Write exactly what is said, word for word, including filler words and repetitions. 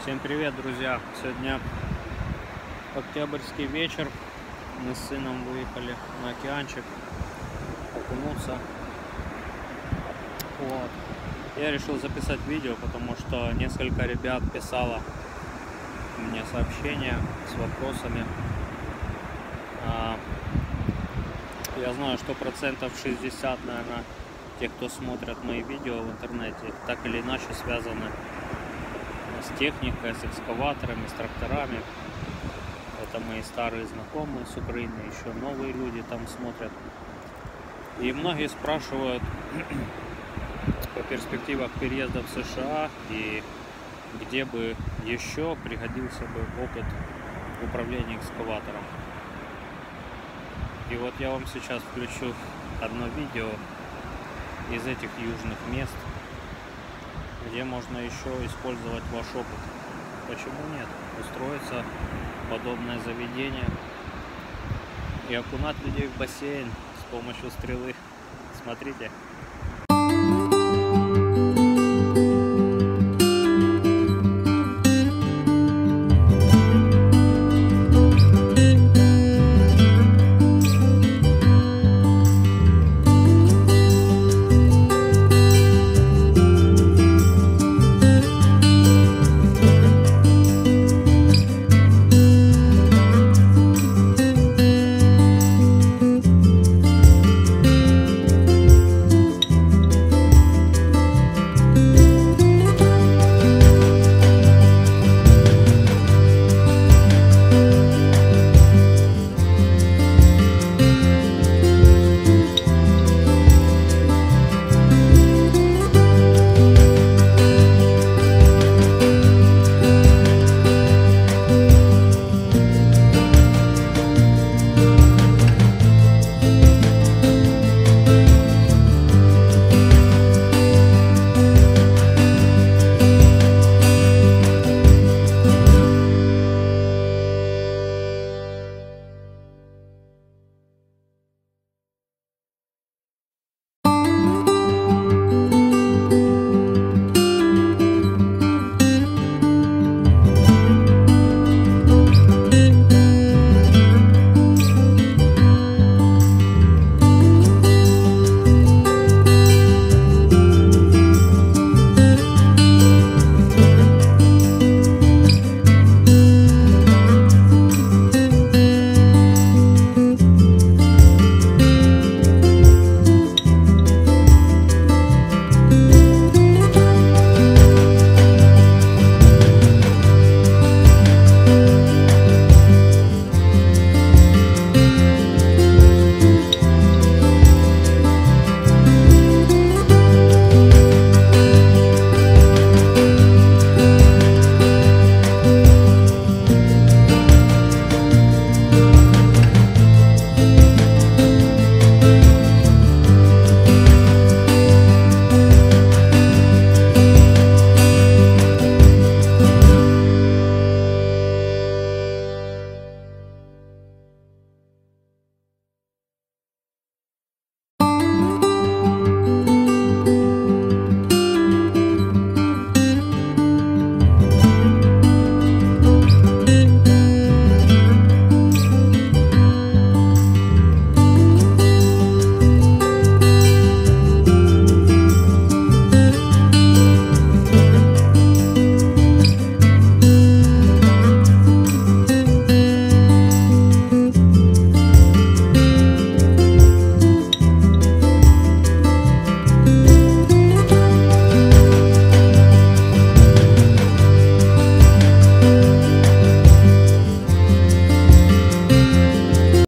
Всем привет, друзья! Сегодня октябрьский вечер. Мы с сыном выехали на океанчик окунуться. Вот. Я решил записать видео, потому что несколько ребят писало мне сообщения с вопросами. Я знаю, что процентов шестьдесят, наверное, тех, кто смотрят мои видео в интернете, так или иначе связаны с техникой, с экскаваторами, с тракторами. Это мои старые знакомые с Украины, еще новые люди там смотрят. И многие спрашивают о перспективах переезда в США и где бы еще пригодился бы опыт управления экскаватором. И вот я вам сейчас включу одно видео из этих южных мест, где можно еще использовать ваш опыт. Почему нет? Устроиться в подобное заведение и окунать людей в бассейн с помощью стрелы. Смотрите.